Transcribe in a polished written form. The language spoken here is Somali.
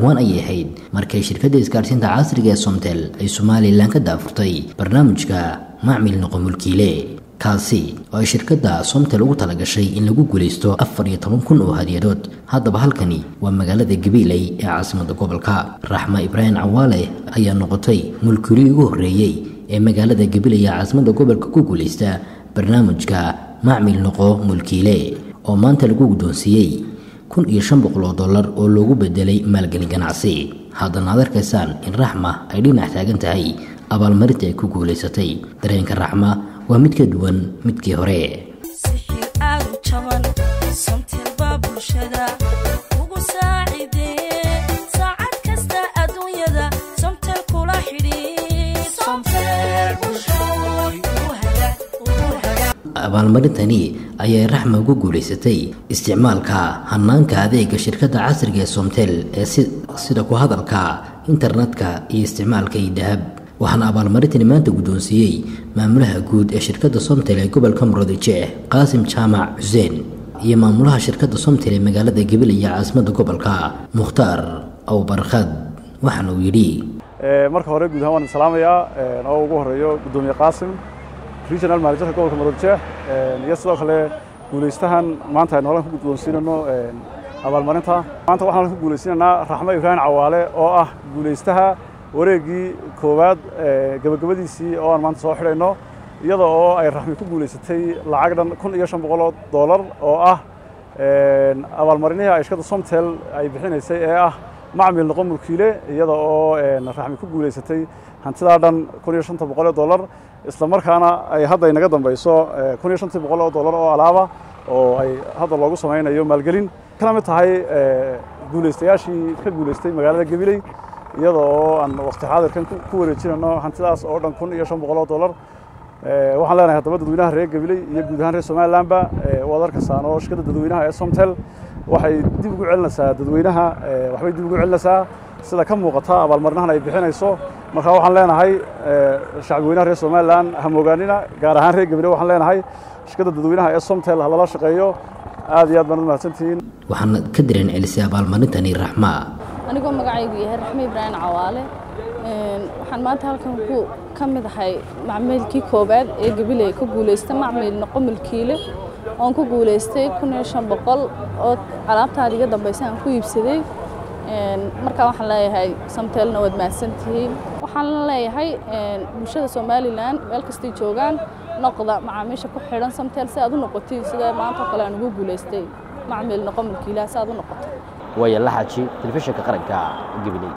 waan ay ahayd markay shirkadda isgaarsiinta casriga ee Somtel ay Somaliland ka daafurtay barnaamijka macmiil noqo mulkiile kaasi oo ay shirkadda Somtel ugu talagashay in lagu guuleysto 14,000 oo hadiyadood. haddaba halkani waa magaalada Gabiley ee caasimadda gobolka. Raxma Ibrahim Cawaale ayaa noqotay mulkiile ugu horeeyay ee magaalada Gabiley ee caasimadda gobolka ku guuleysta barnaamijka macmiil noqo mulkiile oo maanta lagu guddoonsiiyay $1,500 oo loogu bedelay maalgelin ganacsi. haddana aad arkaysaan in Raxma ay dhinac taagan tahay abaalmarinta ay ku guuleysatay. dareenka Raxma waa mid ka duwan midkii hore. abaalmarintani ayay Raxma ugu guuleysatay isticmaalka hanaanka adeega shirkadda casriga ee Somtel ee sida ku hadalka internetka iyo isticmaalka dahab. waxaana abaalmarintani maanta guddoonsiiyay maamulaha guud ee shirkadda Somtel ee gobolka Murudijeeh Qaasim Jaamac Xuseen iyo maamulaha shirkadda Somtel ee magaalada Gabiley ee caasimadda gobolka Mukhtaar Aw Barkhad. waxaana uu yidhi marka hore guud ahaan waan salaamayaa oo ugu horeeyo gudoomiye Qaasim regional manager gobolka Murudijeeh iyo sidoo kale guuleystahan maanta aynu ku guddoonsiinayno abaalmarinta. maanta waxaan ku guuleysiinaynaa Raxma Ibrahim Cawaale oo ah guuleystaha wareegii koowaad gabagabadiisii oo aan maanta soo xidhayno iyada oo ay Raxmi ku guuleysatay lacag dhan $1,500 oo ah abaalmarinaha ay shirkadda Somtel ay bixinaysay ee ah macmiil noqo mulkiile iyada oo Raxmi ku guuleysatay hantida dhan $1,500 isla markaana ay hadda inaga dambayso $1,500 oo alaaba oo ay hadda loogu samaynayo maalgelin kana mid tahay guuleystayaashii ka guuleystay magaalada Gabiley iyada oo aan waqti xaadirkan ku wareejinayno hantidaas oo dhan $1,500. waxaan leenahay haddaba dadweynaha reer Gabiley iyo guud ahaan reer Somalilandba wada arkaysan oo shirkadda dadweynaha ee Somtel waxay dib ugu celinaysaa dadweynaha waxbay dib ugu celinaysaa sida ka muuqata abaalmarinahan ay bixinayso. marka waxaan leenahay shacabweynaha reer Somaliland hamoogaanina gaar ahaan reer Gabiley waxaan leenahay shirkadda dadweynaha ee Somtel ha lala shaqeeyo. aad iyo aad baan u mahadsantihiin. waxaan ka direen celisay abaalmarintani Raxma anigoo magacaygu yahay Raxma Ibrahim Cawaale. waxaan maanta halkan ku ka mid ahay macmiilkii koobaad ee Gabiley ku guuleystay macmiil noqo mulkiile oo ku guuleystay $1,500 oo alaabtaada iga dambaysan aan ku iibsaday. marka waxaan leeyahay Somtelna wad mahadsantihiin. waxaan leeyahay bulshada Somaliland meel kasta joogaan noqda macaamiisha ku xidhan Somtel si aad u noqotid sida maanta kale aan ugu guuleystay macmiil noqo mulkiile si aad u noqoto. waya la xaji telefishinka qaranka Gabiley.